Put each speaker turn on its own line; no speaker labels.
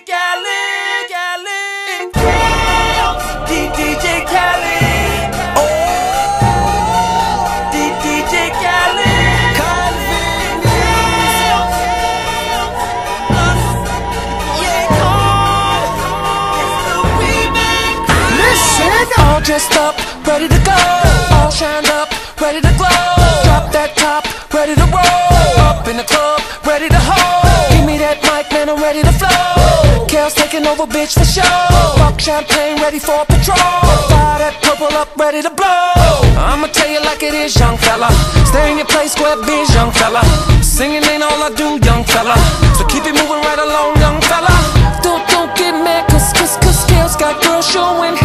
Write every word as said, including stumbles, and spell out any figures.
Khaled, Khaled, D J Khaled, oh, D J Khaled, Convict, yeah, it's the remix. Listen, all dressed up, ready to go, all shined up, ready to glow. Drop that top, ready to roll. Up in the club, ready to hold. Give me that mic, man, I'm ready to flow. Kale's taking over, bitch, for sure. Pop champagne, ready for a patrol. Fire that purple up, ready to blow. I'ma tell you like it is, young fella. Stay in your place, grab biz, young fella. Singing ain't all I do, young fella. So keep it moving right along, young fella. Don't, don't get mad, cause, cause, cause Kale's got girls showing.